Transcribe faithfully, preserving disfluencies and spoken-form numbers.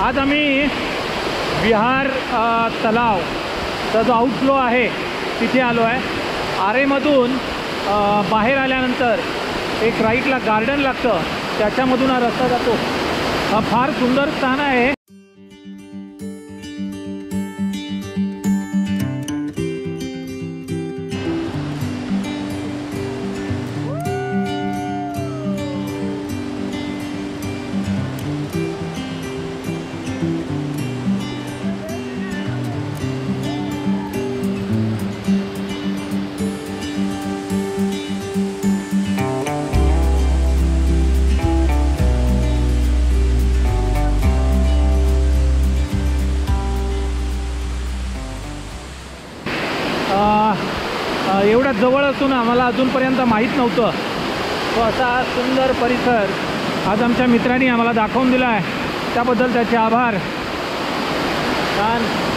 आज आम्ही विहार तलावचा जो आउटफ्लो आहे तिथे आलो आहे। आरेमधून बाहेर आल्यानंतर एक राईटला गार्डन लागतं, त्याच्यामधून हा रस्ता जातो। हा फार सुंदर स्थान आहे। एवढ्या जवळ असून आम्हाला अजूनपर्यंत माहीत नव्हतं तो असा सुंदर परिसर आज आमच्या मित्रांनी आम्हाला दाखवून दिला आहे, त्याबद्दल त्याचे आभार। छान